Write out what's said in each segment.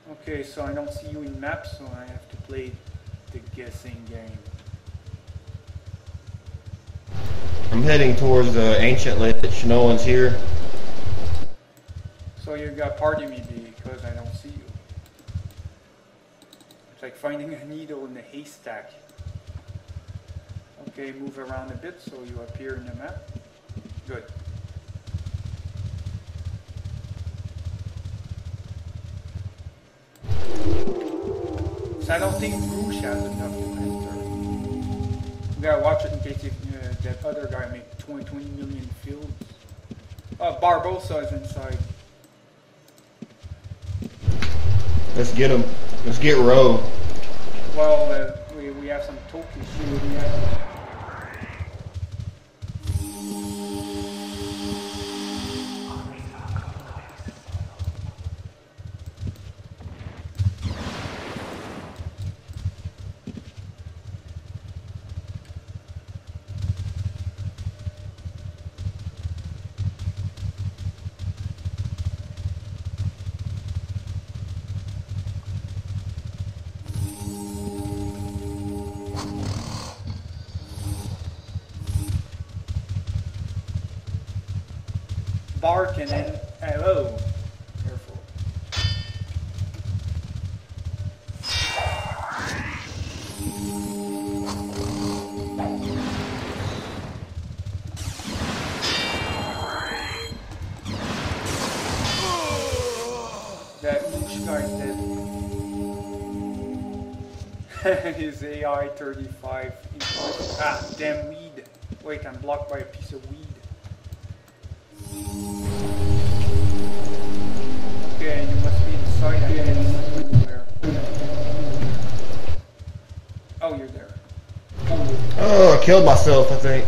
Okay, so I don't see you in map, so I have to play the guessing game. I'm heading towards the ancient lich. No one's here. So you got pardon me because I don't see you. It's like finding a needle in a haystack. Okay, move around a bit so you appear in the map. Good. So I don't think Rouge has enough to enter. We gotta watch it in case that other guy made 20 million fields. Barbosa is inside. Let's get him. Let's get Roe. Well, we have some talk issues. Bark and then hello. Careful. That Moosh guy's dead. His AI 35. Ah, damn weed. Wait, I'm blocked by a piece of weed. Okay, you must be inside. I can't see where. Oh, you're there. Oh, I killed myself, I think.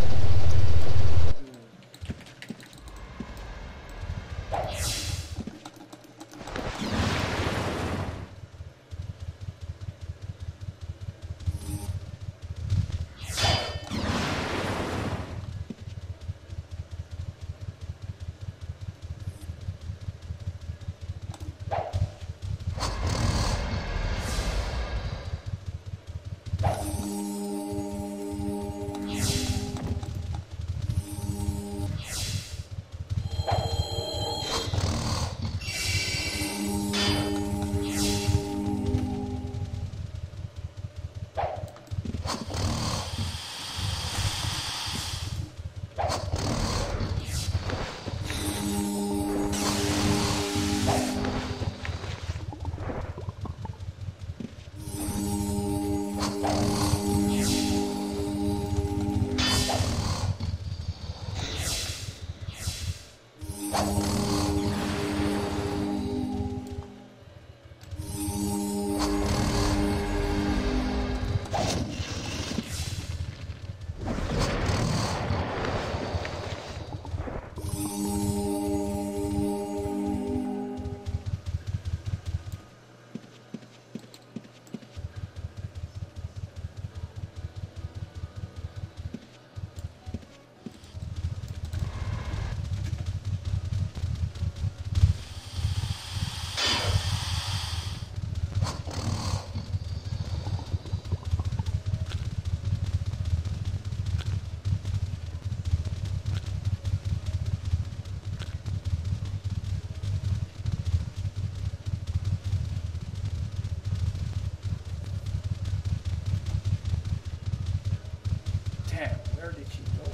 Damn, where did she go?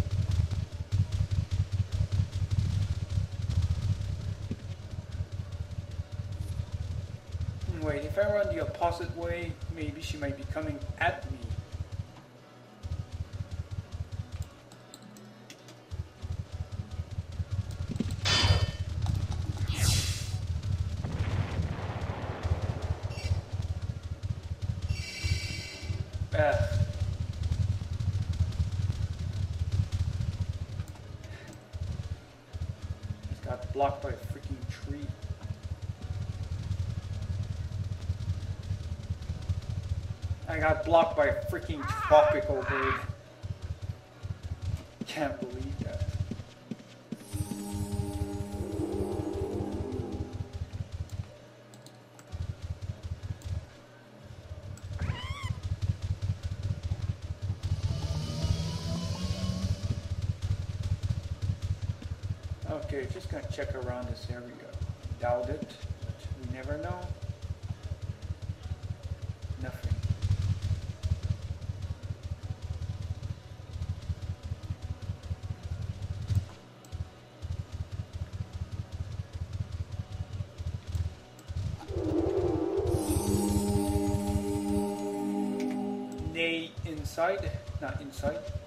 Wait, if I run the opposite way, maybe she might be coming at me. Just got blocked by a freaking tree. I got blocked by a freaking tropical bird. Can't believe that. Okay, just gonna check around this area. Doubt it, but we never know. Nothing. Nay inside, not inside.